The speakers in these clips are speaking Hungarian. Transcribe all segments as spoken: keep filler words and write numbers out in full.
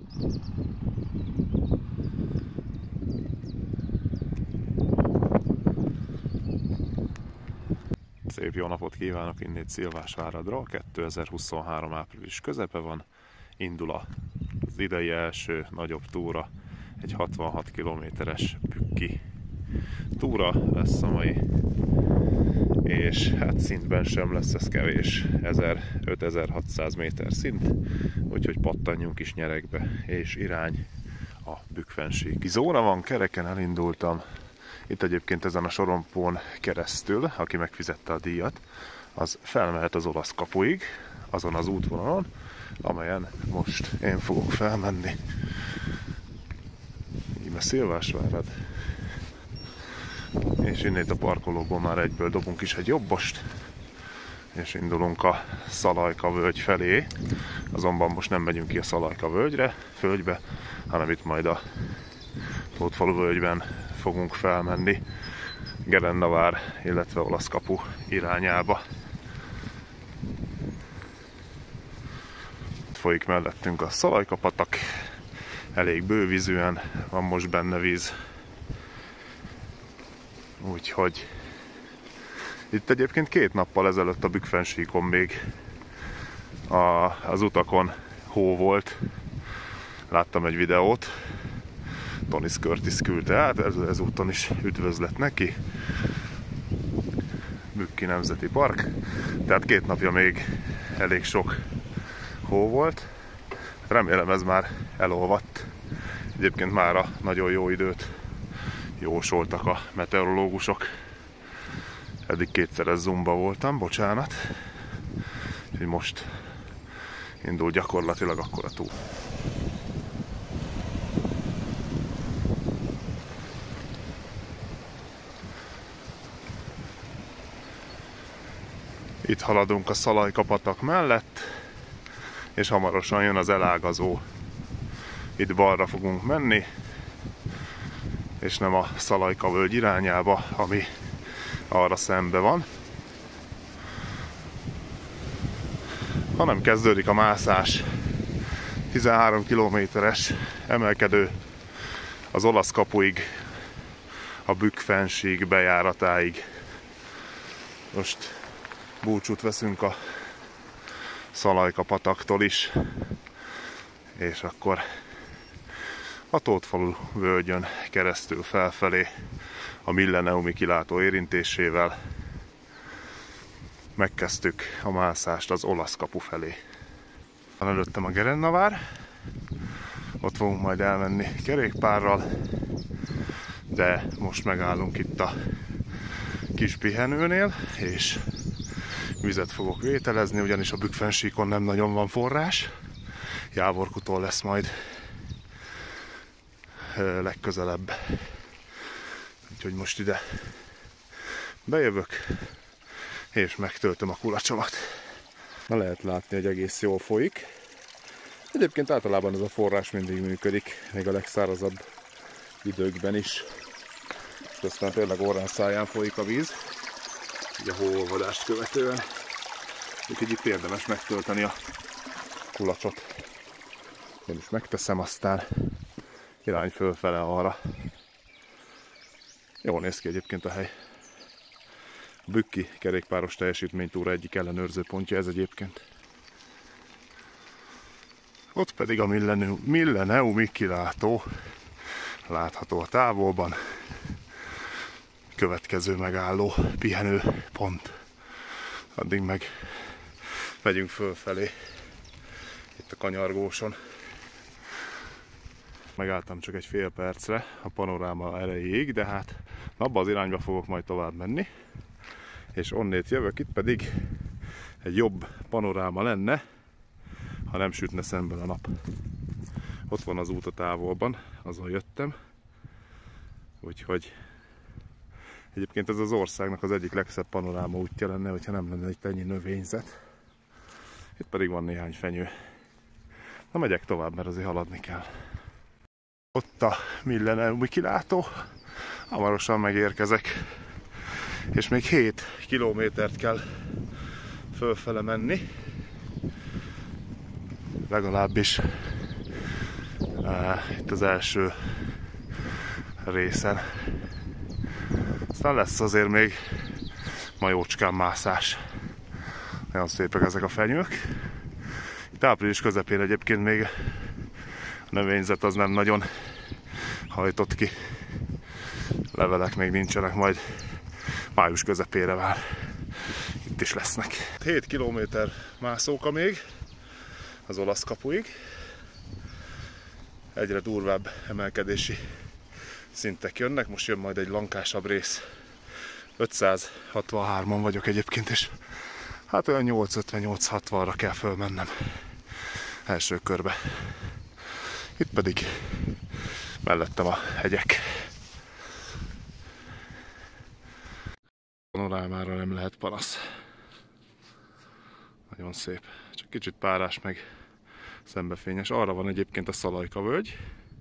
Szép jó napot kívánok innét Szilvásváradról. kétezer-huszonhárom április közepe van. Indul az idei első nagyobb túra. Egy hatvanhat kilométeres bükki túra lesz a mai. És hát szintben sem lesz ez kevés. ötezer-hatszáz méter szint. Úgyhogy pattanjunk is nyeregbe. És irány a Bükkfennsíki zóna van. Kereken elindultam. Itt egyébként ezen a sorompón keresztül, aki megfizette a díjat, az felmehet az olasz kapuig, azon az útvonalon, amelyen most én fogok felmenni. Íme Szilvásvárad. És innét a parkolóból már egyből dobunk is egy jobbost, és indulunk a Szalajka völgy felé. Azonban most nem megyünk ki a Szalajka völgyre, völgybe, hanem itt majd a Tótfalu völgyben fogunk felmenni Gerendavár, illetve olasz kapu irányába. Itt folyik mellettünk a Szalajka patak, elég bővízűen, van most benne víz. Úgyhogy itt egyébként két nappal ezelőtt a Bükkfennsíkon még a, az utakon hó volt. Láttam egy videót, Tony Curtis küldte át, ez, ezúton is üdvözlet neki. Bükki Nemzeti Park. Tehát két napja még elég sok hó volt. Remélem ez már elolvadt. Egyébként mára nagyon jó időt jósoltak a meteorológusok. Eddig kétszeres zoomba voltam, bocsánat. Úgyhogy most indul gyakorlatilag akkor a túl. Itt haladunk a Szalajka patak mellett, és hamarosan jön az elágazó. Itt balra fogunk menni, és nem a Szalajka völgy irányába, ami arra szembe van, hanem kezdődik a mászás. tizenhárom kilométeres emelkedő az olasz kapuig, a Bükkfennsík bejáratáig. Most búcsút veszünk a Szalajka pataktól is, és akkor a Tótfalu völgyön keresztül felfelé a Millenniumi kilátó érintésével megkezdtük a mászást az olasz kapu felé. Van előttem a Gerendavár, ott fogunk majd elmenni kerékpárral, de most megállunk itt a kis pihenőnél, és vizet fogok vételezni, ugyanis a Bükkfennsíkon nem nagyon van forrás. Jávorkutól lesz majd legközelebb. Úgyhogy most ide bejövök, és megtöltöm a kulacsomat. Na, lehet látni, hogy egész jól folyik. Egyébként általában ez a forrás mindig működik, még a legszárazabb időkben is. És aztán tényleg orrán száján folyik a víz, így a hóolvadást követően. Úgyhogy itt érdemes megtölteni a kulacsot. Én is megteszem, aztán irány fölfele arra. Jól néz ki egyébként a hely. A bükki kerékpáros teljesítménytúra egyik ellenőrző pontja ez egyébként. Ott pedig a Millenniumi kilátó látható a távolban. Következő megálló pihenő pont. Addig meg megyünk fölfelé itt a kanyargóson. Megálltam csak egy fél percre a panoráma erejéig, de hát abba az irányba fogok majd tovább menni. És onnét jövök, itt pedig egy jobb panoráma lenne, ha nem sütne szemben a nap. Ott van az út a távolban, azon jöttem. Úgyhogy egyébként ez az országnak az egyik legszebb panoráma útja lenne, hogyha nem lenne egy ennyi növényzet. Itt pedig van néhány fenyő. Na, megyek tovább, mert azért haladni kell. Ott a Millenniumi kilátó, hamarosan megérkezek. És még hét kilométert kell fölfele menni. Legalábbis itt az első részen. Aztán lesz azért még ma jócskán mászás. Nagyon szépek ezek a fenyők. Itt április közepén egyébként még a növényzet az nem nagyon hajtott ki. Levelek még nincsenek, majd május közepére már itt is lesznek. hét kilométer mászóka még az olasz kapuig. Egyre durvább emelkedési szintek jönnek, most jön majd egy lankásabb rész. ötszázhatvanhárman vagyok egyébként, és hát olyan nyolcszázötven nyolcszázhatvanra kell fölmennem első körbe. Itt pedig mellettem a hegyek. Panorámára nem lehet panasz. Nagyon szép. Csak kicsit párás meg szembefényes. Arra van egyébként a Szalajka völgy.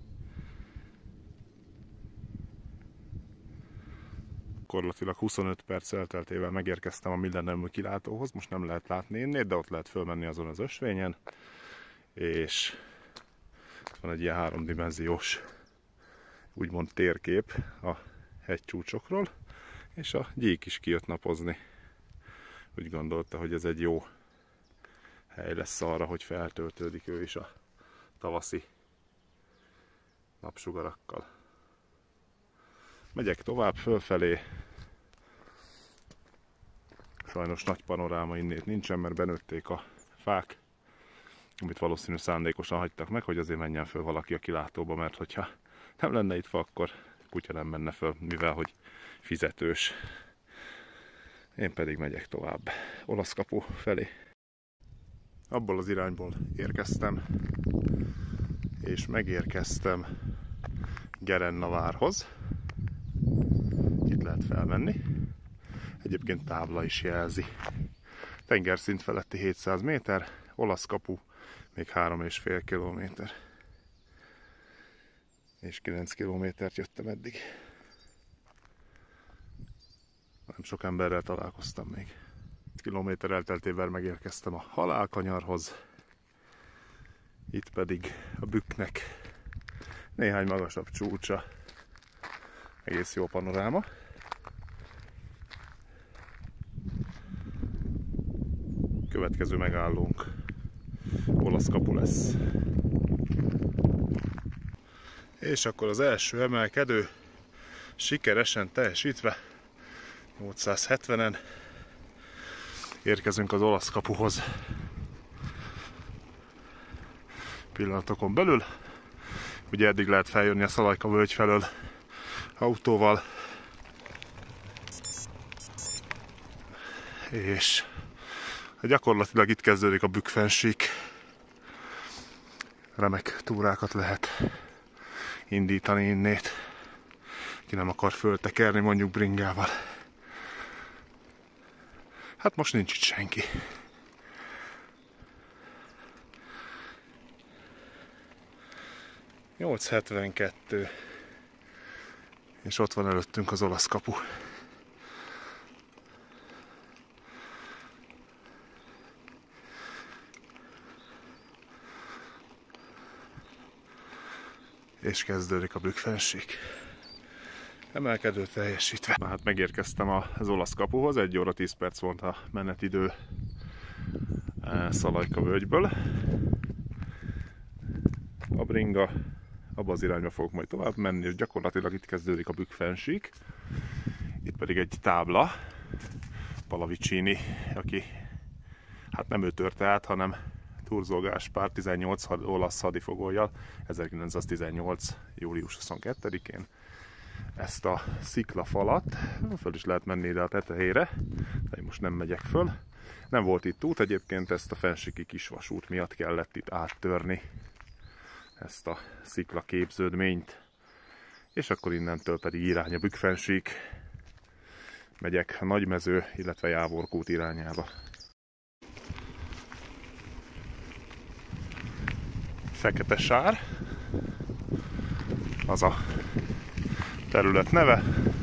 Gyakorlatilag huszonöt perc elteltével megérkeztem a Millenniumi kilátóhoz. Most nem lehet látni innét, de ott lehet fölmenni azon az ösvényen. És van egy ilyen háromdimenziós úgymond térkép a hegycsúcsokról. És a gyík is kijött napozni. Úgy gondolta, hogy ez egy jó hely lesz arra, hogy feltöltődik ő is a tavaszi napsugarakkal. Megyek tovább fölfelé. Sajnos nagy panoráma innét nincsen, mert benőtték a fák, amit valószínű szándékosan hagytak meg, hogy azért menjen föl valaki a kilátóba, mert hogyha nem lenne itt fa, akkor kutya nem menne föl, mivel hogy fizetős. Én pedig megyek tovább olasz kapu felé. Abból az irányból érkeztem, és megérkeztem Gerennavárhoz. Itt lehet felmenni. Egyébként tábla is jelzi. Tengerszint feletti hétszáz méter, olasz kapu még három és fél kilométer. És kilenc kilométert jöttem eddig. Nem sok emberrel találkoztam még. Kilométer elteltével megérkeztem a halálkanyarhoz. Itt pedig a bükknek néhány magasabb csúcsa. Egész jó panoráma. Következő megállónk olasz kapu lesz. És akkor az első emelkedő sikeresen teljesítve nyolcszázhetvenen érkezünk az olasz kapuhoz. Pillanatokon belül. Ugye eddig lehet feljönni a Szalajka völgy felől autóval. És gyakorlatilag itt kezdődik a Bükkfensík. Remek túrákat lehet indítani innét. Ki nem akar föltekerni mondjuk bringával. Hát most nincs itt senki. nyolcszázhetvenkettő. És ott van előttünk az olasz kapu. És kezdődik a Bükkfensík. Emelkedő teljesítve. Na hát megérkeztem az olasz kapuhoz, egy óra tíz perc volt a menetidő Szalajka völgyből. A bringa abba az irányba fogok majd tovább menni, és gyakorlatilag itt kezdődik a Bükkfensík. Itt pedig egy tábla, Pallavicini, aki hát nem ő törte át, hanem Thurzó Gáspár tizennyolc olasz hadifogollyal ezerkilencszáztizennyolc. július huszonkettedikén. Ezt a sziklafalat, föl is lehet menni ide a tetejére, de én most nem megyek föl. Nem volt itt út, egyébként ezt a fensíki kisvasút miatt kellett itt áttörni ezt a szikla képződményt. És akkor innentől pedig irány a Bükkfensík. Megyek a Nagymező, illetve Jávorkút irányába. Fekete Sár, az a terület neve.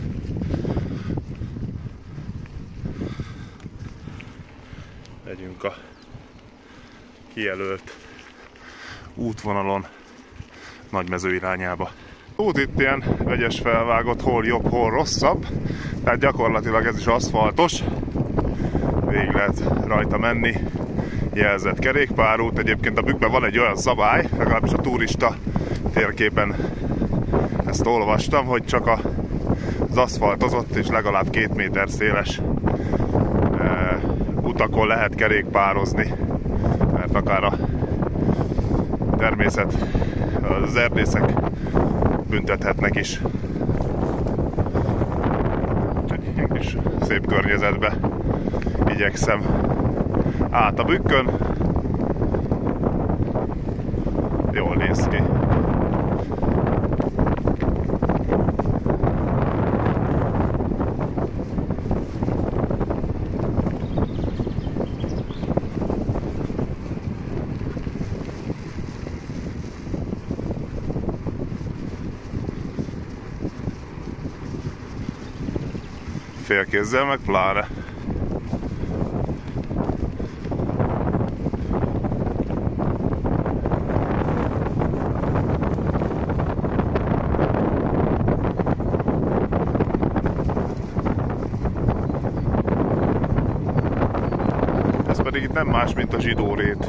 Megyünk a kijelölt útvonalon Nagymező irányába. Út itt ilyen vegyes felvágott, hol jobb, hol rosszabb. Tehát gyakorlatilag ez is aszfaltos. Végig lehet rajta menni. Jelzett kerékpárút. Egyébként a bükkben van egy olyan szabály, legalábbis a turista térképen ezt olvastam, hogy csak az aszfaltozott és legalább két méter széles e, utakon lehet kerékpározni, mert akár a természet, az erdészek büntethetnek is. Egy kis szép környezetbe igyekszem át a bükkön. Jól néz ki. Félkézzel meg pláne. Ez pedig itt nem más, mint a zsidórét.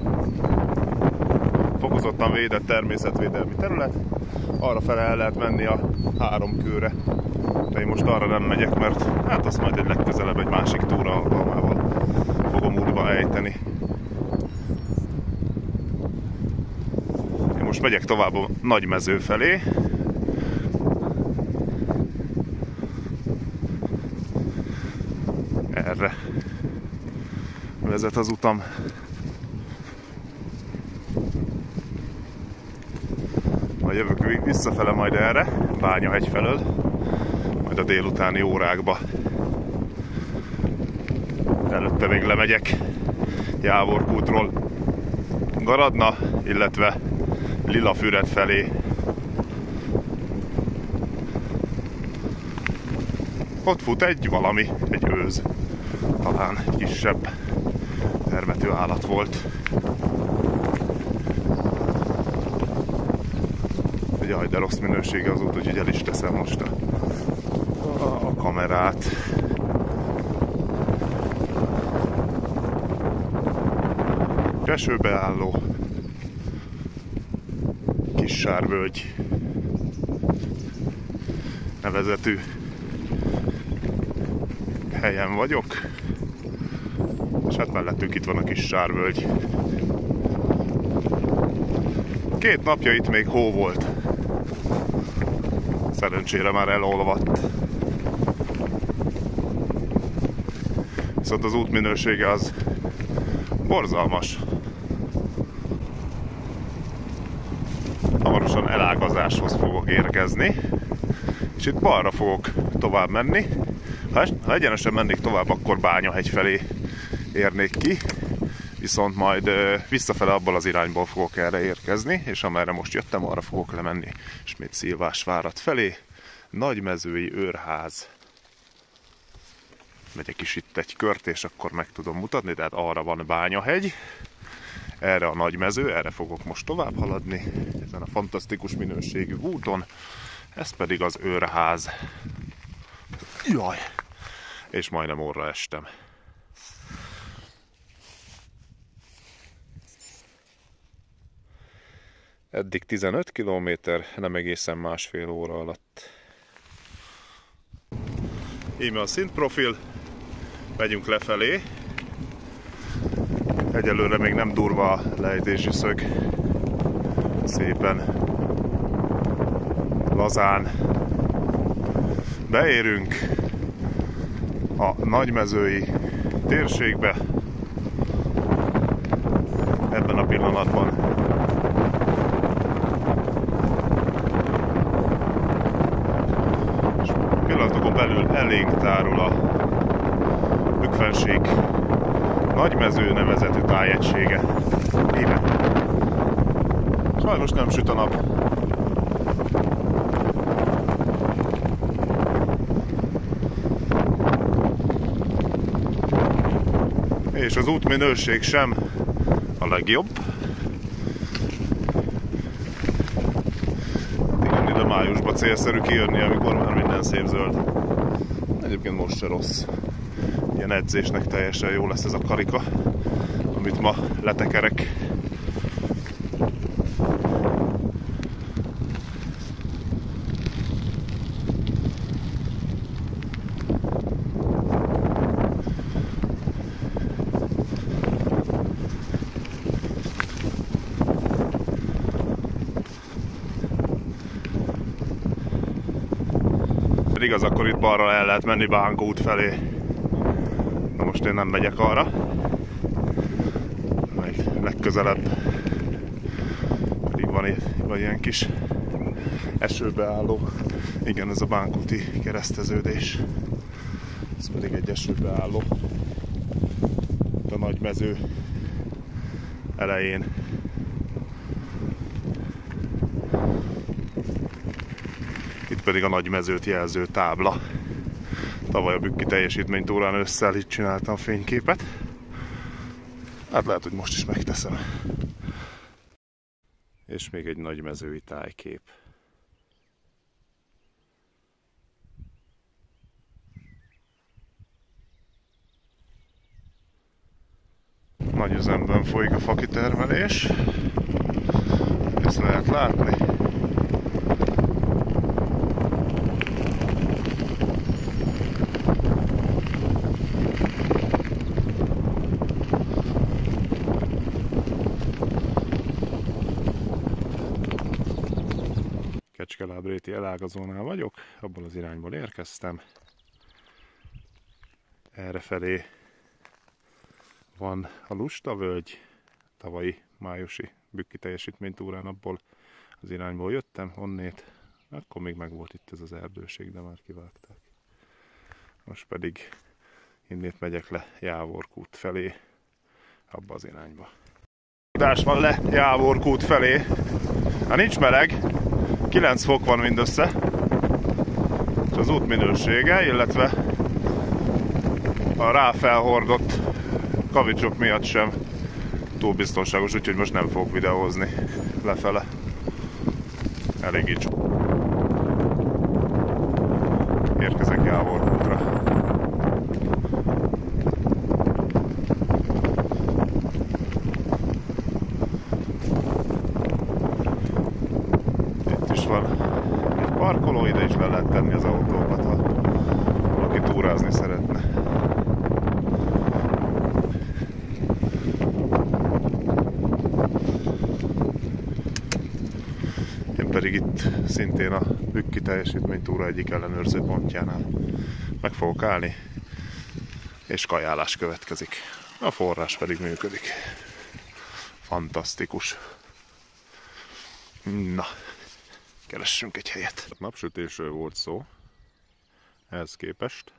Fokozottan védett természetvédelmi terület. Arra fele el lehet menni a három kőre. De én most arra nem megyek, mert hát azt majd egy legközelebb egy másik túra alkalmával fogom útba ejteni. Én most megyek tovább a Nagymező felé. Erre vezet az utam. Majd jövök visszafele majd erre, Bányahegy felől, majd a délutáni órákba. Előtte még lemegyek Jávorkútról Garadna, illetve Lilafüred felé. Ott fut egy valami, egy őz. Talán egy kisebb termető állat volt. Jaj, de rossz minősége az út, úgyhogy el is teszem most a, a kamerát. Kesőbeálló Kissárvölgy nevezetű helyen vagyok, és hát mellettünk itt van a Kissárvölgy. Két napja itt még hó volt. Szerencsére már elolvadt. Viszont az út minősége az borzalmas. Hamarosan elágazáshoz fogok érkezni, és itt balra fogok tovább menni. Ha, ha egyenesen mennék tovább, akkor Bányahegy felé érnék ki, viszont majd visszafele abból az irányból fogok erre érkezni, és amerre most jöttem, arra fogok lemenni ismét Szilvásvárad felé. Nagymezői őrház. Megyek is itt egy kört, és akkor meg tudom mutatni, tehát arra van Bányahegy, erre a Nagymező, erre fogok most tovább haladni, ezen a fantasztikus minőségű úton, ez pedig az őrház. Jaj! És majdnem orra estem. Eddig tizenöt kilométer, nem egészen másfél óra alatt. Íme a szintprofil, megyünk lefelé. Egyelőre még nem durva a lejtési szög. Szépen lazán beérünk a nagymezői térségbe. Ebben a pillanatban pillanatokon belül elénk tárul a Bükkfenség Nagymező nevezetű tájegysége. Íme. Sajnos nem süt a nap. És az útminőség sem a legjobb. májusban célszerű kijönni, amikor már minden szép zöld. Egyébként most se rossz. Ilyen edzésnek teljesen jó lesz ez a karika, amit ma letekerek. Igaz, akkor itt balra el lehet menni Bánk út felé. Na most én nem megyek arra. Meg legközelebb pedig van itt van ilyen kis esőbeálló. Igen, ez a Bánk úti kereszteződés. Ez pedig egy esőbeálló. Itt a nagy mező elején. Itt pedig a nagy mezőt jelző tábla. Tavaly a Bükki teljesítménytúrán ősszel itt csináltam fényképet. Hát lehet, hogy most is megteszem. És még egy nagy mezői tájkép. Nagy üzemben folyik a fakitermelés. Ezt lehet látni. Kecskelábréti elágazónál vagyok, abból az irányból érkeztem. Errefelé van a Lustavölgy, tavalyi májusi Bükki teljesítménytúrán, abból az irányból jöttem, onnét. Akkor még meg volt itt ez az erdőség, de már kivágták. Most pedig innét megyek le Jávorkút felé, abba az irányba. Tudás van le Jávorkút felé. Hát nincs meleg, kilenc fok van mindössze, és az út minősége, illetve a ráfelhordott kavicsok miatt sem túl biztonságos, úgyhogy most nem fogok videózni lefele. Elég így. Érkezek Jávorkútra. Itt is van egy parkoló, ide is le lehet tenni az autókat, ha valaki túrázni szeretne. Pedig itt szintén a Bükki teljesítménytúra egyik ellenőrző pontjánál meg fogok állni, és kajálás következik. A forrás pedig működik. Fantasztikus. Na, keressünk egy helyet. Napsütésről volt szó, ehhez képest.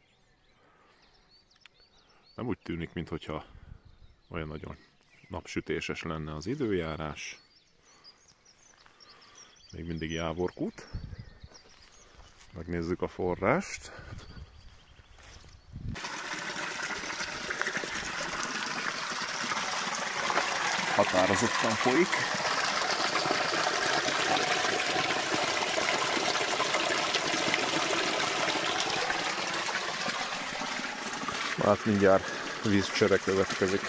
Nem úgy tűnik, mintha olyan nagyon napsütéses lenne az időjárás. Még mindig Jávorkút. Megnézzük a forrást. Határozottan folyik. Hát mindjárt vízcsere következik.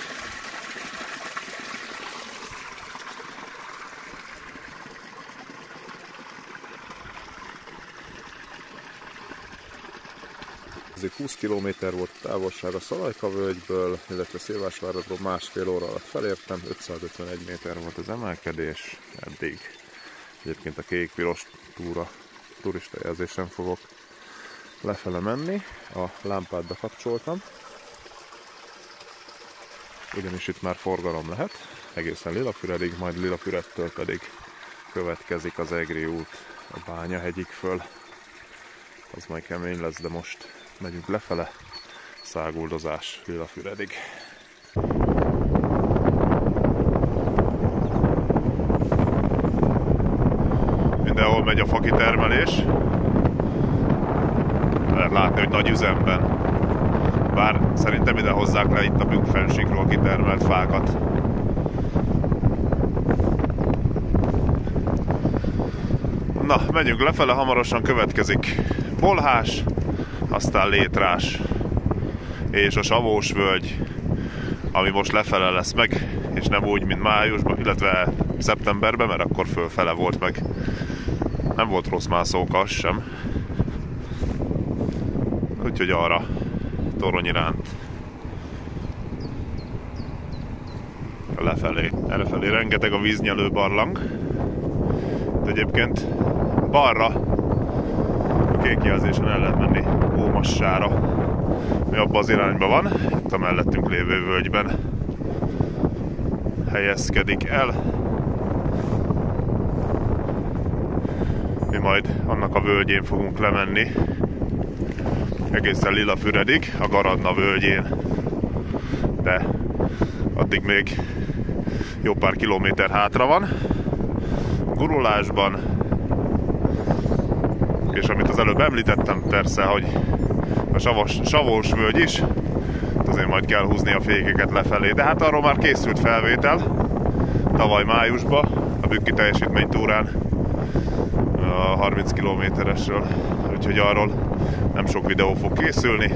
húsz kilométer volt a távolság a Szalajka-völgyből, illetve Szilvásváradról másfél óra alatt felértem, ötszázötvenegy méter volt az emelkedés eddig. Egyébként a kék-piros túra, turista jelzésen fogok lefele menni, a lámpát bekapcsoltam, ugyanis itt már forgalom lehet, egészen Lilafüredig, majd Lilafüredtől pedig következik az Egri út a Bányahegyig föl. Az majd kemény lesz, de most megyünk lefele, száguldozás Lilafüredig. Mindenhol megy a fakitermelés. Lehet látni, hogy nagy üzemben. Bár szerintem ide hozzák le itt a Bükkfennsíkról kitermelt fákat. Na, megyünk lefele, hamarosan következik Bolhás, aztán Létrás és a Savós völgy, ami most lefele lesz meg, és nem úgy, mint májusban, illetve szeptemberben, mert akkor fölfele volt meg. Nem volt rossz mászóka sem. Úgyhogy arra, torony iránt. Lefelé. Errefelé rengeteg a víznyelő barlang. De egyébként balra a kék jelzésen el lehet menni Ómassára, mi abban az irányban van. Itt a mellettünk lévő völgyben helyezkedik el. Mi majd annak a völgyén fogunk lemenni egészen Lilafüredig, a Garadna völgyén, de addig még jó pár kilométer hátra van gurulásban. És amit az előbb említettem, persze, hogy a Savos, Savós völgy is, azért majd kell húzni a fékeket lefelé, de hát arról már készült felvétel tavaly májusban a Bükki teljesítménytúrán, a harminc kilométeresről, úgyhogy arról nem sok videó fog készülni.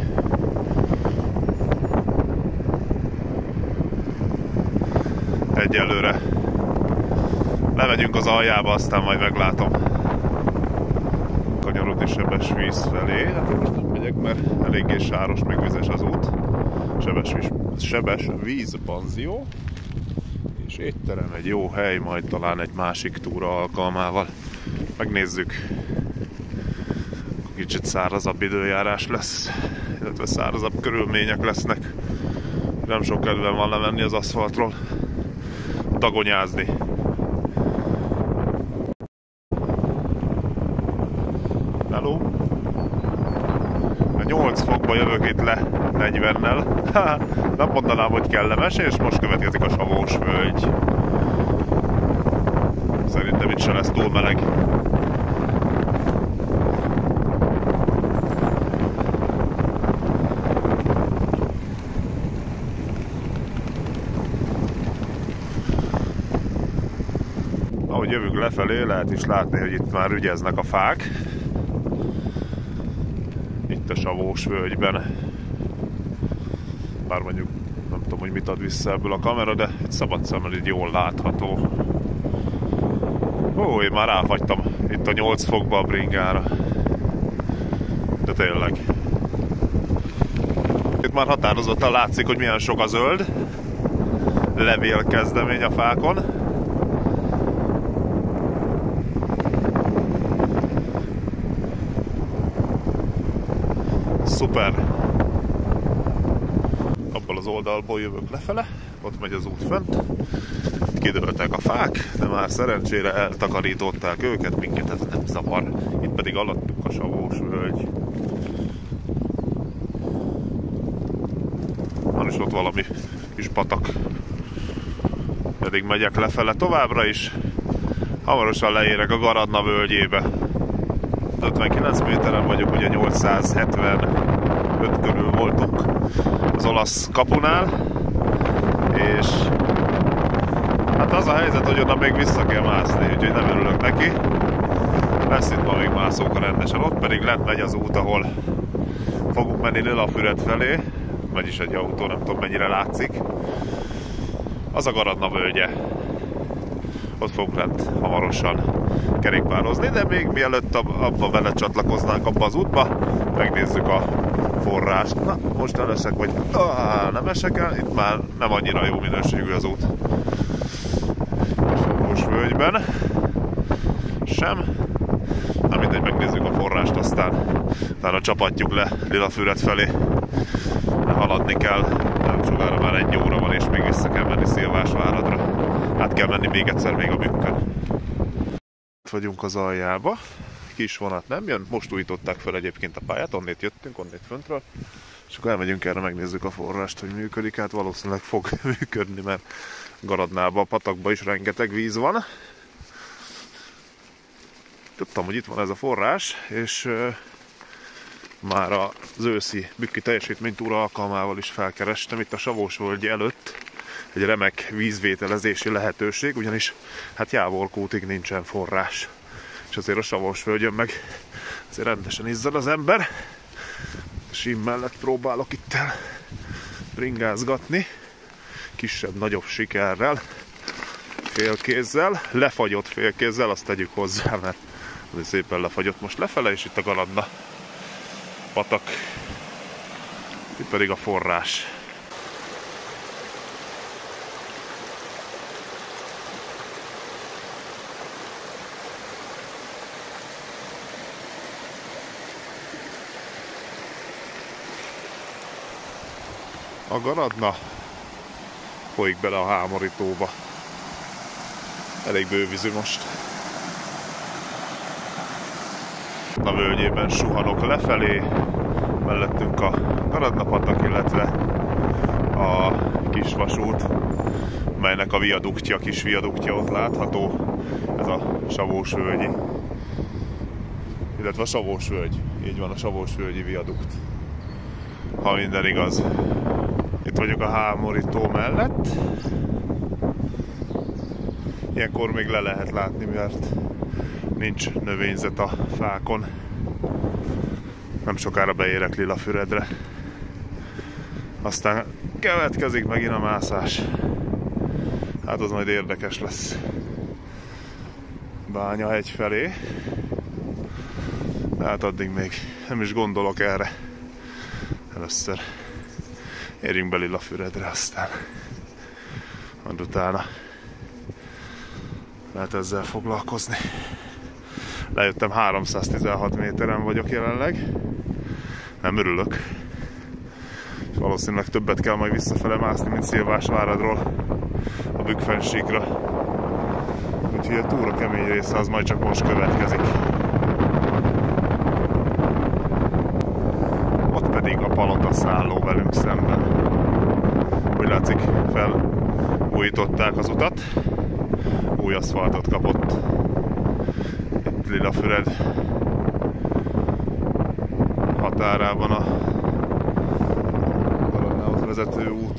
Egyelőre lemegyünk az aljába, aztán majd meglátom. Kanyarodni Sebesvíz felé. Hát én most nem megyek, mert eléggé sáros, meg vizes az út. Sebesvíz, Sebesvíz panzió. És étterem, egy jó hely, majd talán egy másik túra alkalmával. Megnézzük. Kicsit szárazabb időjárás lesz, illetve szárazabb körülmények lesznek. Nem sok kedvem van lemenni az aszfaltról, tagonyázni. Hello! A nyolc fokba jövök itt le negyvennel. Nem mondanám, hogy kellemes, és most következik a Savós völgy. Szerintem itt se lesz túl meleg. Ahogy jövünk lefelé, lehet is látni, hogy itt már ügyeznek a fák. Itt a Savós völgyben. Bár mondjuk nem tudom, hogy mit ad vissza ebből a kamera, de egy szabad szemmel így jól látható. Ó, én már ráfagytam itt a nyolc fokba a bringára. De tényleg. Itt már határozottan látszik, hogy milyen sok a zöld levélkezdemény a fákon. Szuper! Abból az oldalból jövök lefele, ott megy az út fent. Kidőltek a fák, de már szerencsére eltakarították őket, minket ez nem zavar. Itt pedig alattunk a Savós völgy. Van is ott valami kis patak. Pedig megyek lefele továbbra is. Hamarosan leérek a Garadna völgyébe. ötvenkilenc méteren vagyok, ugye nyolcszázhetvenöt körül voltunk az olasz kapunál, és hát az a helyzet, hogy oda még vissza kell mászni, úgyhogy nem örülök neki. Lesz itt ma még mászóka rendesen, ott pedig lent megy az út, ahol fogunk menni Lilafüred felé, megy is egy autó, nem tudom mennyire látszik. Az a Garadna völgye. Ott fogunk lent hamarosan kerékpározni, de még mielőtt abba vele csatlakoznánk abba az útba, megnézzük a forrást. Na, most elesek, vagy ah, nem esek el, itt már nem annyira jó minőségű az út. Savós völgyben sem. Na mindegy, megnézzük a forrást, aztán utána csapatjuk le Lilafüred felé. Haladni kell, nem sokára már egy óra van, és még vissza kell menni Szilvásváradra. Át kell menni még egyszer még a Bükkön. Itt vagyunk az aljába. Kis vonat nem jön, most újították fel egyébként a pályát, onnét jöttünk, onnét föntről. És akkor elmegyünk erre, megnézzük a forrást, hogy működik. Hát valószínűleg fog működni, mert Garadnában, a patakban is rengeteg víz van. Tudtam, hogy itt van ez a forrás, és uh, már az őszi Bükki teljesítménytúra alkalmával is felkerestem itt a Savós völgy előtt. Egy remek vízvételezési lehetőség, ugyanis hát Jávorkútig nincsen forrás. És és azért a Savósvölgyön meg azért rendesen izzad az ember. Sím mellett próbálok itt el bringázgatni, kisebb-nagyobb sikerrel, félkézzel, lefagyott félkézzel, azt tegyük hozzá, mert azért szépen lefagyott most lefele, és itt a Galadna patak, itt pedig a forrás. A Galadna folyik bele a Hámorítóba. Elég bővízű most. A völgyében suhanok lefelé, mellettünk a Galadna patak, illetve a kis vasút, melynek a viaduktja, kis viaduktja ott látható. Ez a Savósvölgyi, illetve a Savósvölgy. Így van, a Savósvölgyi viadukt. Ha minden igaz. Itt vagyok a Hámorító mellett. Ilyenkor még le lehet látni, mert nincs növényzet a fákon. Nem sokára beérek Lilafüredre. Aztán következik megint a mászás. Hát az majd érdekes lesz. Bányahegy felé. Hát addig még nem is gondolok erre. Először érjünk be Lilafüredre, aztán majd utána lehet ezzel foglalkozni. Lejöttem, háromszáztizenhat méteren vagyok jelenleg. Nem örülök. És valószínűleg többet kell majd visszafele mászni, mint Szilvásváradról a Bükkfennsíkra. Úgyhogy a túra kemény része az majd csak most következik. Ott pedig a Palotaszálló velünk szemben. Úgy látszik, felújították az utat. Új aszfaltot kapott. Itt Lilafüred határában a Galadnához vezető út.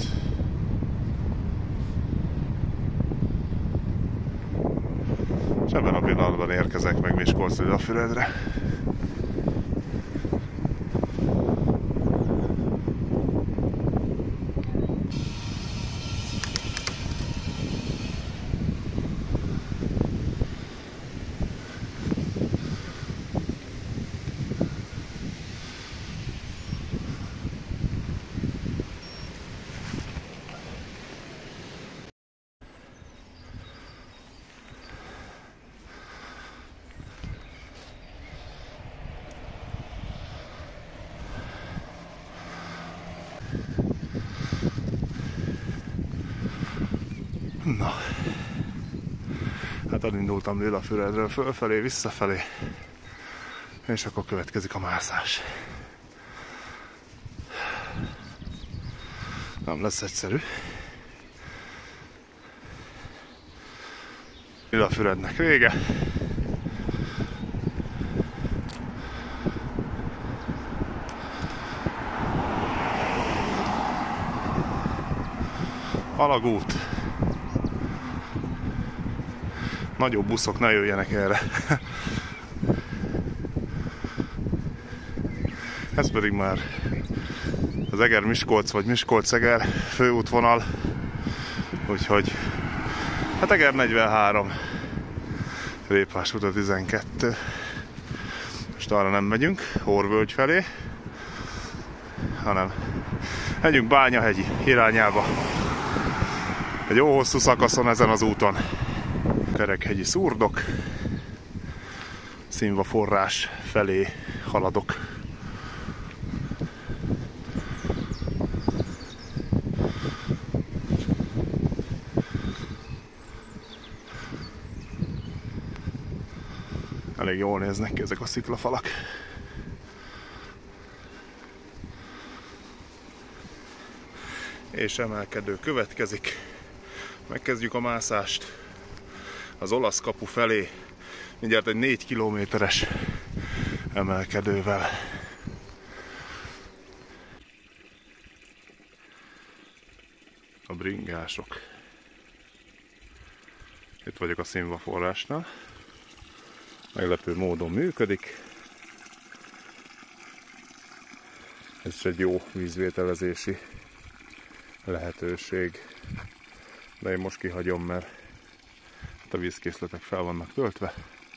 És ebben a pillanatban érkezek meg Miskolc-Lilafüredre. Na, hát elindultam Lilafüredről fölfelé, visszafelé, és akkor következik a mászás. Nem lesz egyszerű. Lilafürednek vége. Alagút. Nagyobb buszok ne jöjjenek erre. Ez pedig már az Eger-Miskolc vagy Miskolc-Eger főútvonal. Úgyhogy hát Eger negyvenhárom, Répás út a tizenkettő. Most arra nem megyünk, Orvölgy felé, hanem megyünk Bányahegyi irányába. Egy jó hosszú szakaszon ezen az úton. Kerekhegyi Szurdok, Színva forrás felé haladok. Elég jól néznek ki ezek a sziklafalak. És emelkedő következik. Megkezdjük a mászást az olasz kapu felé, mindjárt egy négy kilométeres emelkedővel. A bringások. Itt vagyok a Színva forrásnál. Meglepő módon működik. Ez is egy jó vízvételezési lehetőség. De én most kihagyom, mert a vízkészletek fel vannak töltve.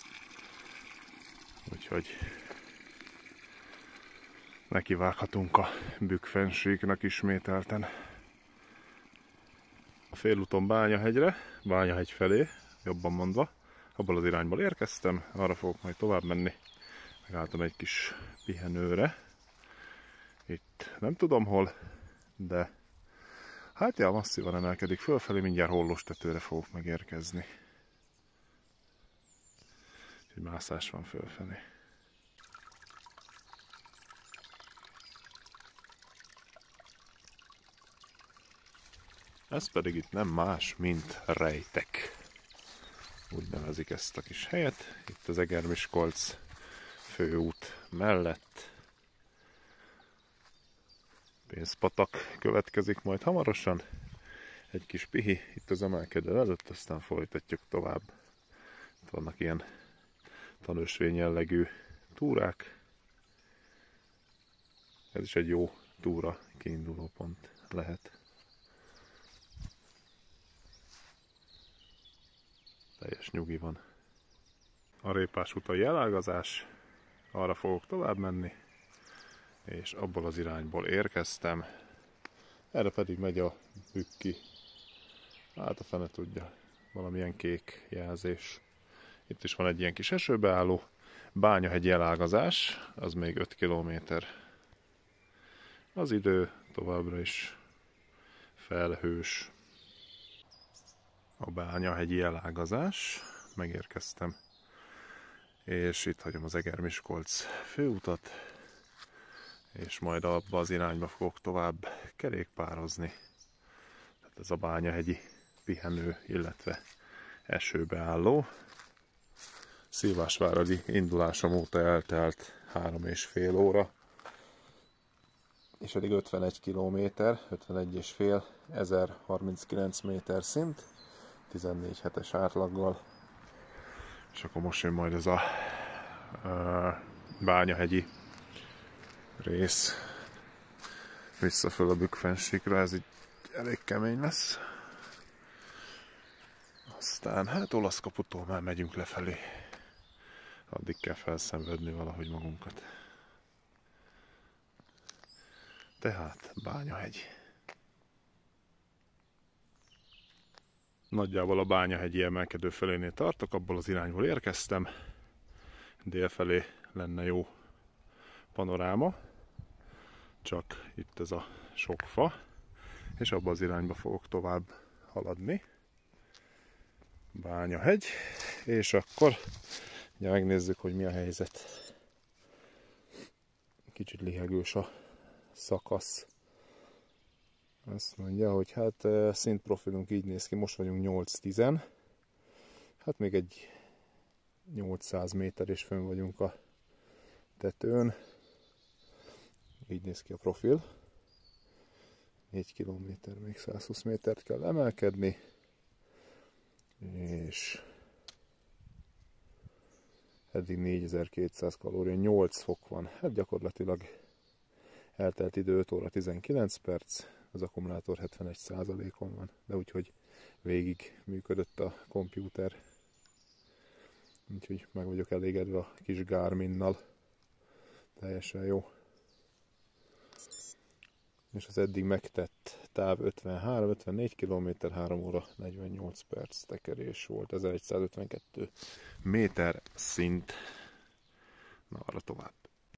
Úgyhogy nekivághatunk a Bükkfensíknak ismételten. A félúton Bányahegyre, Bányahegy felé, jobban mondva, abból az irányból érkeztem, arra fogok majd tovább menni. Megálltam egy kis pihenőre. Itt nem tudom hol, de hát ja, masszívan emelkedik fölfelé, mindjárt hollós tetőre fogok megérkezni. Úgyhogy mászás van fölfelé. Ez pedig itt nem más, mint Rejtek. Úgy nevezik ezt a kis helyet. Itt az Eger-Miskolc főút mellett. Pénzpatak következik majd hamarosan. Egy kis pihi itt az emelkedő előtt, aztán folytatjuk tovább. Itt vannak ilyen tanúsvény jellegű túrák. Ez is egy jó túra kiinduló pont lehet. Teljes nyugi van. A Répás utai elágazás, arra fogok tovább menni, és abból az irányból érkeztem. Erre pedig megy a bükki, hát a fene tudja, valamilyen kék jelzés. Itt is van egy ilyen kis esőbeálló. Bányahegyi elágazás, az még öt kilométer. Az idő továbbra is felhős. A Bányahegyi elágazás, megérkeztem, és itt hagyom az Eger-Miskolc főutat, és majd abba az irányba fogok tovább kerékpározni. Tehát ez a Bányahegyi pihenő, illetve esőbeálló. Szilvásváradi indulásom óta eltelt három és fél óra, és eddig ötvenegy kilométer, ötvenegy és fél, ezerharminckilenc méter szint, tizennégy hetes átlaggal, és akkor most jön majd ez a uh, Bányahegyi rész vissza föl a Bükkfensíkra, ez így elég kemény lesz. Aztán hát Olaszkaputól már megyünk lefelé, addig kell felszenvedni valahogy magunkat. Tehát Bányahegy. Nagyjából a Bányahegyi emelkedő felénél tartok, abból az irányból érkeztem. Délfelé lenne jó panoráma, csak itt ez a sok fa, és abba az irányba fogok tovább haladni. Bányahegy, és akkor ugye megnézzük, hogy mi a helyzet. Kicsit lihegős a szakasz. Azt mondja, hogy hát szintprofilunk így néz ki, most vagyunk nyolc-tíz. Hát még egy nyolcszáz méter és fönn vagyunk a tetőn. Így néz ki a profil. négy kilométer, még száz húsz métert kell emelkedni. És eddig négyezer-kétszáz kalória, nyolc fok van. Hát gyakorlatilag eltelt idő öt óra tizenkilenc perc. Az akkumulátor hetvenegy százalékon van, de úgyhogy végig működött a kompjúter. Úgyhogy meg vagyok elégedve a kis Garminnal. Teljesen jó. És az eddig megtett táv ötvenhárom-ötvennégy kilométer, három óra negyvennyolc perc tekerés volt, ezeregyszázötvenkettő méter szint. Na, arra tovább.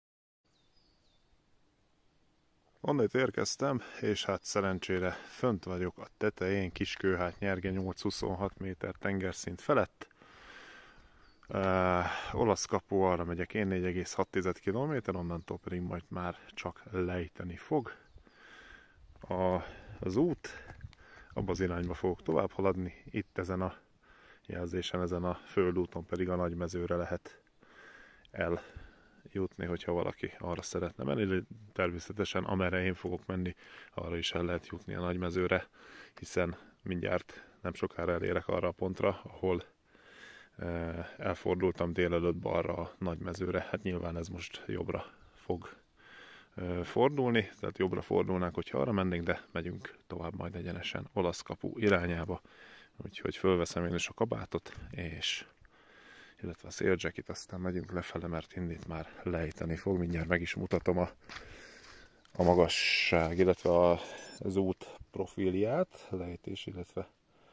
Onnét érkeztem, és hát szerencsére fönt vagyok a tetején, Kiskőhát nyerge, nyolcszázhuszonhat méter tengerszint felett. Uh, Olaszkapu, arra megyek én, négy egész hat kilométer, onnantól pedig majd már csak lejteni fog. A, az út, abba az irányba fogok tovább haladni, itt ezen a jelzésen, ezen a földúton pedig a Nagymezőre lehet eljutni, hogyha valaki arra szeretne menni. Természetesen amerre én fogok menni, arra is el lehet jutni a Nagymezőre, hiszen mindjárt nem sokára elérek arra a pontra, ahol elfordultam délelőtt balra a nagy mezőre, hát nyilván ez most jobbra fog fordulni, tehát jobbra fordulnánk, hogyha arra mennénk, de megyünk tovább majd egyenesen Olasz kapu irányába, úgyhogy fölveszem én is a kabátot, és illetve a széljacket, aztán megyünk lefele, mert innét már lejteni fog, mindjárt meg is mutatom a, a magasság, illetve a, az út profilját, lejtés, illetve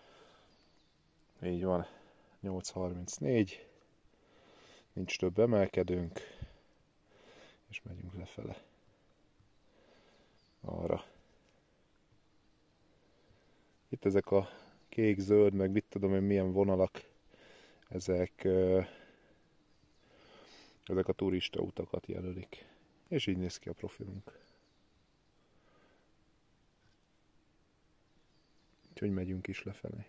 így van, nyolc harmincnégy, nincs több emelkedőnk, és megyünk lefele arra. Itt ezek a kék, zöld, meg mit tudom én milyen vonalak, ezek, ezek a turista utakat jelölik. És így néz ki a profilunk. Úgyhogy megyünk is lefelé.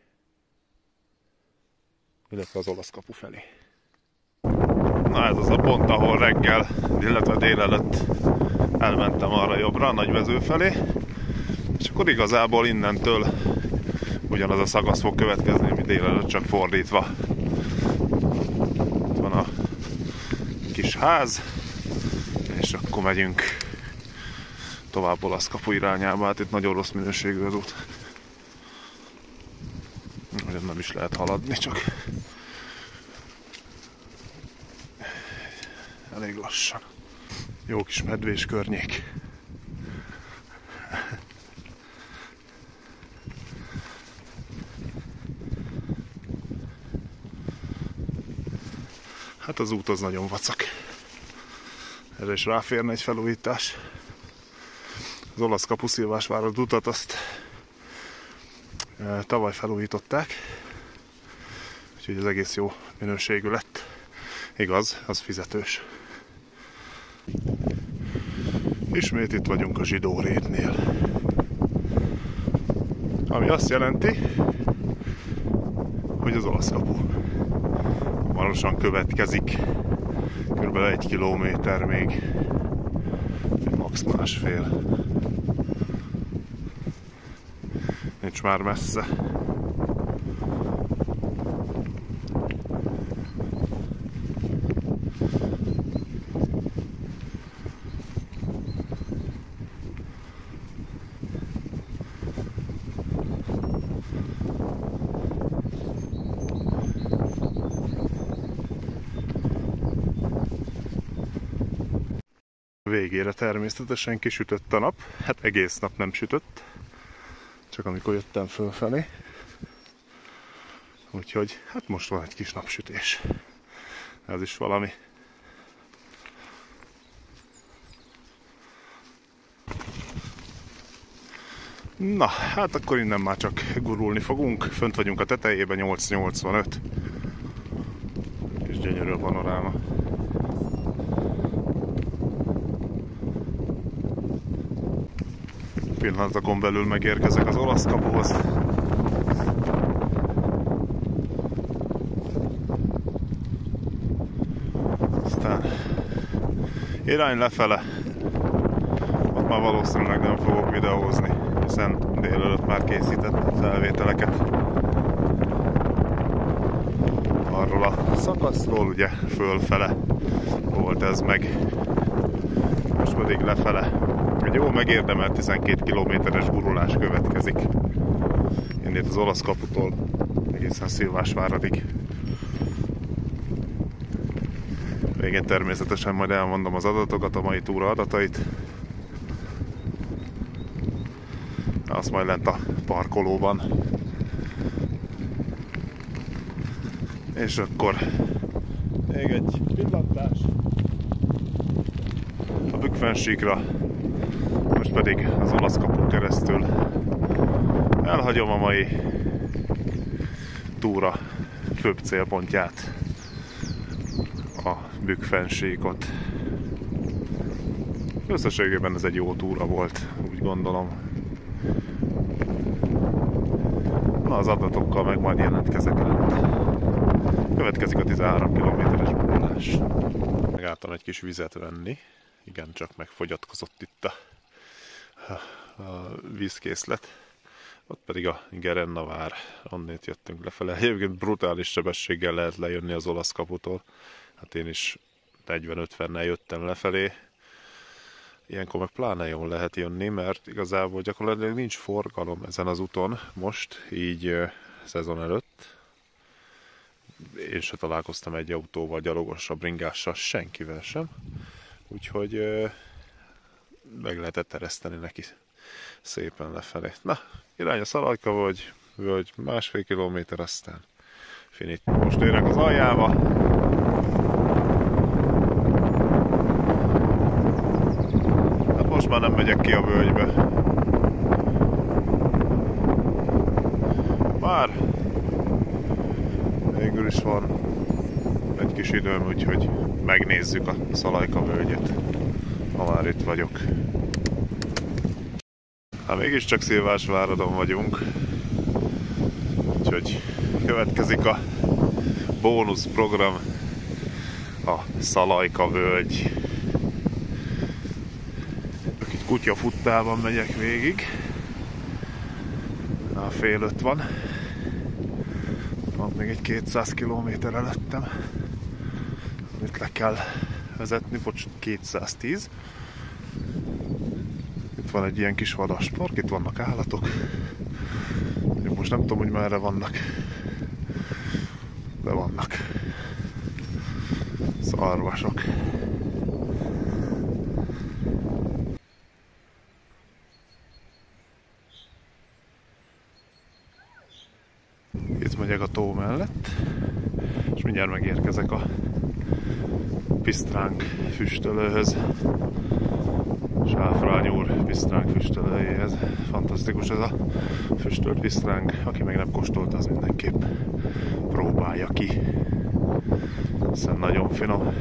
Illetve az olasz kapu felé. Na ez az a pont, ahol reggel, illetve délelőtt elmentem arra jobbra, a nagymező felé. És akkor igazából innentől ugyanaz a szakasz fog következni, mint délelőtt, csak fordítva. Itt van a kis ház, és akkor megyünk tovább olasz kapu irányába. Hát itt nagyon rossz minőségű az út. Ugyan nem is lehet haladni, csak elég lassan. Jó kis medvés környék. Hát az út az nagyon vacak. Erre is ráférne egy felújítás. Az olasz kapu Szilvásvárad utat azt e, tavaly felújították. Úgyhogy az egész jó minőségű lett. Igaz, az fizetős. Ismét itt vagyunk a Zsidó rétnél. Ami azt jelenti, hogy az olasz kapu hamarosan következik. Körülbelül egy kilométer még, max másfél. Nincs már messze. Végére természetesen kisütött a nap, hát egész nap nem sütött, csak amikor jöttem fölfelé. Úgyhogy hát most van egy kis napsütés. Ez is valami. Na, hát akkor innen már csak gurulni fogunk. Fönt vagyunk a tetejében, nyolc nyolcvanöt. És gyönyörű a panoráma. Pillanatokon belül megérkezek az olasz kapuhoz. Aztán irány lefele. Ott már valószínűleg nem fogok videózni, hiszen délelőtt már készítettem felvételeket arról a szakaszról, ugye fölfele volt ez meg. Most pedig lefele. Egy jó megérdemelt tizenkét kilométeres gurulás következik. Innét az olasz kaputól egészen Szilvásváradig. Végén természetesen majd elmondom az adatokat, a mai túra adatait. Azt majd lent a parkolóban. És akkor még egy pillantás a Bükkfensíkra. Most pedig az olasz kapun keresztül elhagyom a mai túra főbb célpontját, a Bükkfensíkot. Összességében ez egy jó túra volt, úgy gondolom. Na, az adatokkal meg majd jelentkezek lent. Következik a tizenhárom kilométeres gurulás. Megálltam egy kis vizet venni. Igen, csak megfogyatkozott itt a, a vízkészlet. Ott pedig a Gerennavár, onnét jöttünk lefele. Egyébként brutális sebességgel lehet lejönni az olasz kaputól. Hát én is negyven-ötvennel jöttem lefelé. Ilyenkor meg pláne jól lehet jönni, mert igazából gyakorlatilag nincs forgalom ezen az úton most, így szezon előtt. Én se találkoztam egy autóval, gyalogossal, bringással, senkivel sem. Úgyhogy meg lehetett tereszteni neki szépen lefelé. Na, irány a Szalajka völgy, völgy másfél kilométer, aztán finit. Most érek az aljába. Hát most már nem megyek ki a völgybe. Már végül is van egy kis időm, úgyhogy megnézzük a Szalajka völgyet, ha már itt vagyok. Hát mégiscsak Szilvásváradon vagyunk, úgyhogy következik a bónusz program, a Szalajka völgy. Itt kutyafuttában megyek végig, a fél öt van, van még egy kétszáz kilométer előttem, amit le kell vezetni, bocs, kétszáztíz. Itt van egy ilyen kis vadaspark, itt vannak állatok. Én most nem tudom, hogy merre vannak, de vannak szarvasok. Itt megyek a tó mellett, és mindjárt megérkezek a pisztránk füstölőhöz. Sáfrány úr pisztránk füstölőjéhez. Fantasztikus ez a füstölt pisztránk. Aki még nem kóstolta, az mindenképp próbálja ki. Hiszen nagyon finom.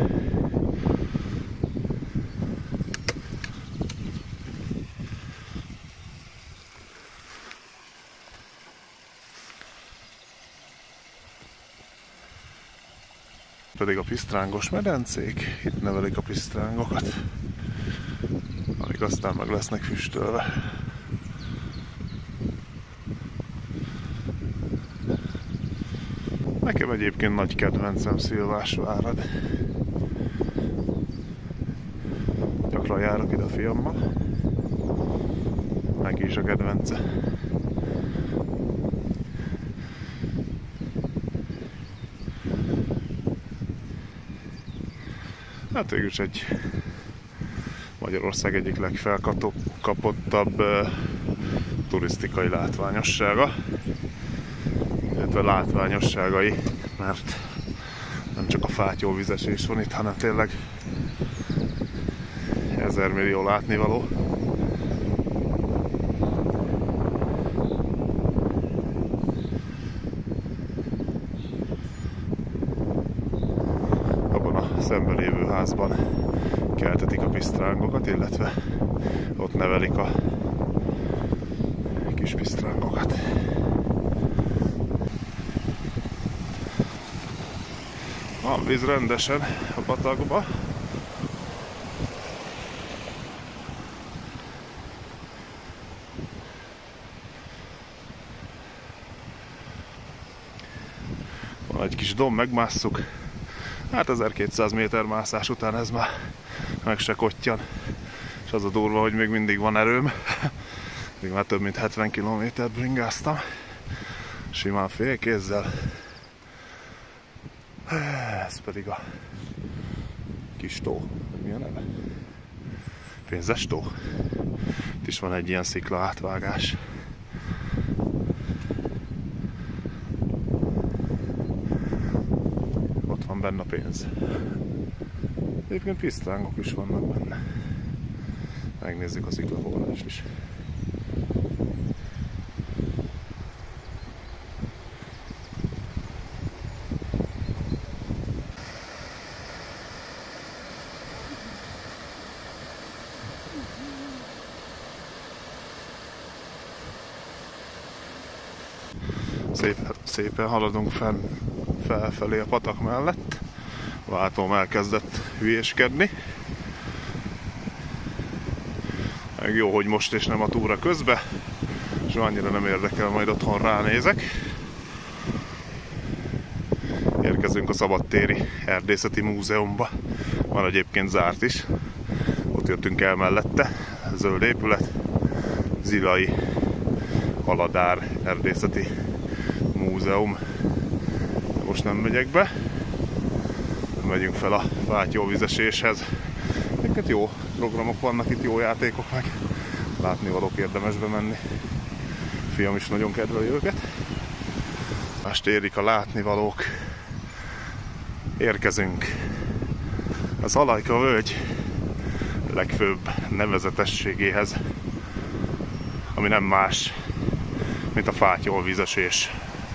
Pedig a pisztrángos medencék, itt nevelik a pisztrángokat, amik aztán meg lesznek füstölve. Nekem egyébként nagy kedvencem Szilvásvárad. Gyakran járok ide a fiammal. Neki is a kedvence. Hát végülis egy Magyarország egyik legfelkapottabb uh, turisztikai látványossága, illetve látványosságai, mert nem csak a fátyolvizesés van itt, hanem tényleg ezer millió látnivaló. Abban a szemben lévő házban keltetik a pisztrángokat, illetve ott nevelik a kis pisztrángokat. Van víz rendesen a patakba. Van egy kis domb, megmásszuk. Hát ezerkétszáz méter mászás után ez már meg se kottyan. És az a durva, hogy még mindig van erőm. Még már több mint hetven kilométert bringáztam. Simán félkézzel. Ez pedig a kis tó. Mi a neve? Pénzes tó. Itt is van egy ilyen szikla átvágás. Ott van benne a pénz. Egyébként pisztrángok is vannak benne. Megnézzük a sziklaforrást is. Szépen, szépen haladunk fenn, felfelé a patak mellett. A váltóm elkezdett hülyéskedni. Meg jó, hogy most és nem a túra közben. és annyira nem érdekel, majd otthon ránézek. Érkezünk a Szabadtéri Erdészeti Múzeumba. Van egyébként zárt is. Ott jöttünk el mellette. Zöld épület. Zilai Haladár Erdészeti Múzeum. Most nem megyek be. Megyünk fel a fátyolvizeséshez. Neked jó programok vannak itt, jó játékok, meg látnivalók, érdemes bemenni. A fiam is nagyon kedveli őket. Most érik a látnivalók. Érkezünk az Alajka völgy legfőbb nevezetességéhez, ami nem más, mint a fátyolvizesés.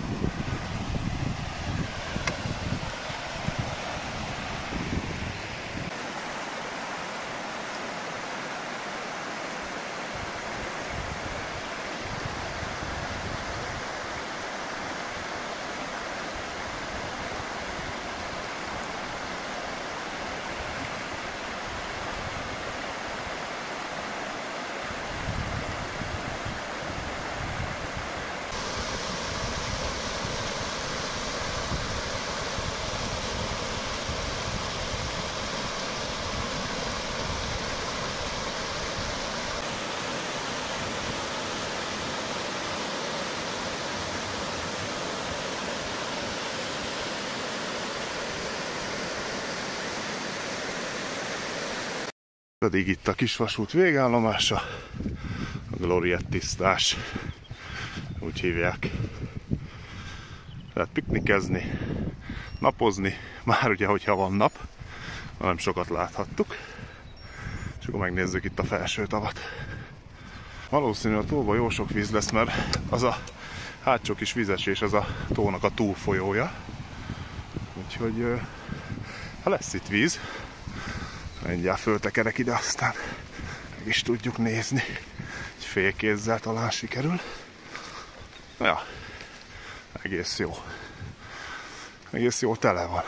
Pedig itt a kisvasút végállomása, a Gloriette tisztás, úgy hívják. Lehet piknikezni, napozni, már ugye, hogyha van nap, nem sokat láthattuk. És akkor megnézzük itt a felső tavat. Valószínűleg a tóban jó sok víz lesz, mert az a hátsó kis vizesés, ez a tónak a túlfolyója. Úgyhogy ha lesz itt víz, mindjárt föltekerek ide, aztán meg is tudjuk nézni. Egy félkézzel talán sikerül. Ja, egész jó. Egész jó tele van.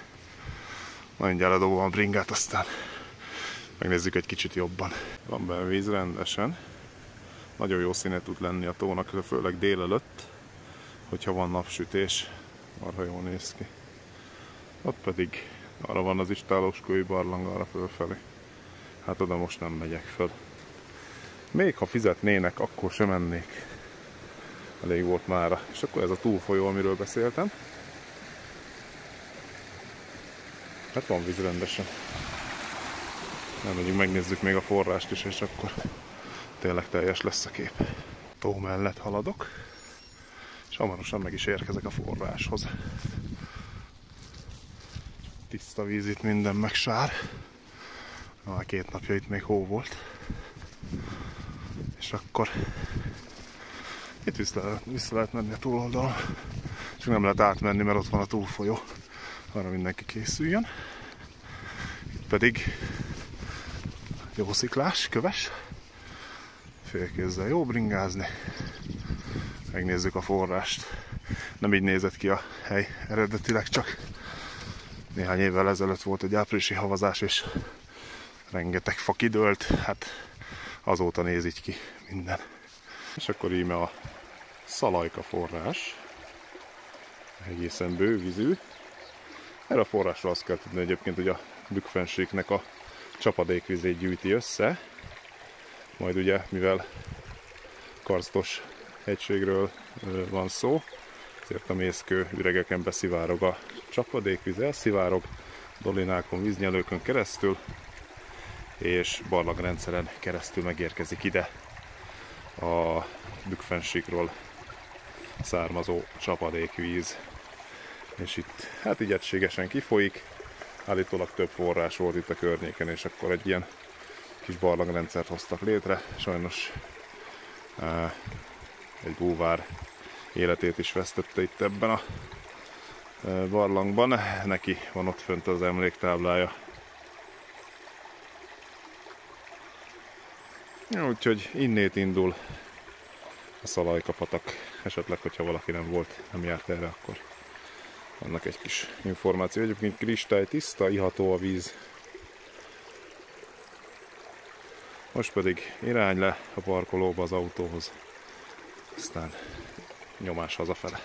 Mindjárt ledobom a bringát, aztán megnézzük egy kicsit jobban. Van benne víz rendesen. Nagyon jó színe tud lenni a tónak, főleg délelőtt, hogyha van napsütés. Arra jól néz ki. Ott pedig arra van az Istállóskői barlang, arra fölfelé. Hát oda most nem megyek föl. Még ha fizetnének, akkor sem mennék. Elég volt mára. És akkor ez a túlfolyó, amiről beszéltem. Hát van víz rendesen. Nem megyünk, megnézzük még a forrást is, és akkor tényleg teljes lesz a kép. Tó mellett haladok, és hamarosan meg is érkezek a forráshoz. Tiszta víz itt, minden meg sár. Már két napja itt még hó volt. És akkor itt vissza lehet, vissza lehet menni a túloldalon. Csak nem lehet átmenni, mert ott van a túlfolyó. Arra mindenki készüljön. Itt pedig jó sziklás, köves. Félkézzel jó bringázni. Megnézzük a forrást. Nem így nézett ki a hely eredetileg, csak néhány évvel ezelőtt volt egy áprilisi havazás, és rengeteg fa kidőlt, hát azóta néz így ki minden. És akkor íme a Szalajka forrás, egészen bővízű. Erre a forrásra azt kell tudni egyébként, hogy a Bükkfennsíknek a csapadékvizét gyűjti össze, majd ugye, mivel karstos hegységről van szó, ezért a mészkő üregeken beszivárog a csapadékvíz, elszivárog dolinákon, víznyelőkön keresztül, és barlangrendszeren keresztül megérkezik ide a Bükkfennsíkról származó csapadékvíz. És itt hát így egységesen kifolyik, állítólag több forrás volt itt a környéken, és akkor egy ilyen kis barlangrendszert hoztak létre. Sajnos egy búvár életét is vesztette itt ebben a barlangban. Neki van ott fönt az emléktáblája. Úgyhogy innét indul a Szalajka patak. Esetleg, hogyha valaki nem volt, nem járt erre, akkor annak egy kis információ. Egyébként kristály tiszta, iható a víz. Most pedig irány le a parkolóba az autóhoz, aztán nyomás hazafele.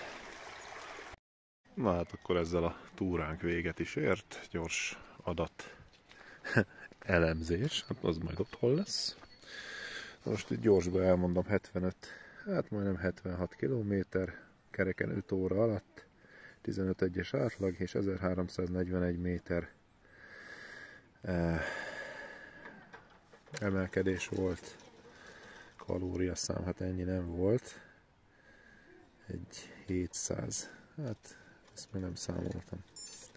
Na hát akkor ezzel a túránk véget is ért, gyors adat elemzés, hát az majd otthon lesz. Most itt gyorsban elmondom, hetvenöt, hát majdnem hetvenhat kilométer, kereken öt óra alatt, tizenöt egyes átlag és ezerháromszáznegyvenegy méter eh, emelkedés volt. Kalóriaszám, hát ennyi nem volt. Egy hétszáz, hát ezt még nem számoltam.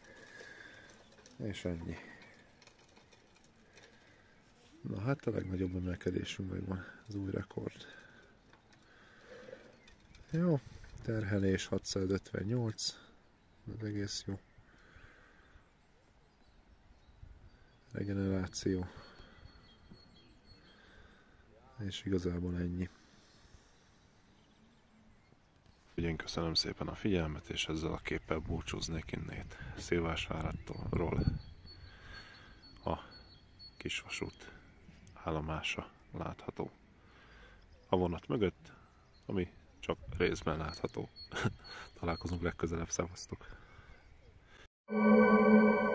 És ennyi. Na hát a legnagyobb emelkedésünk megvan, az új rekord. Jó, terhelés hatszázötvennyolc, ez egész jó. Regeneráció. És igazából ennyi. Én köszönöm szépen a figyelmet, és ezzel a képpel búcsúznék innét. Szilvásvárról a kisvasút állomása látható. A vonat mögött, ami csak részben látható. Találkozunk legközelebb, szevasztok!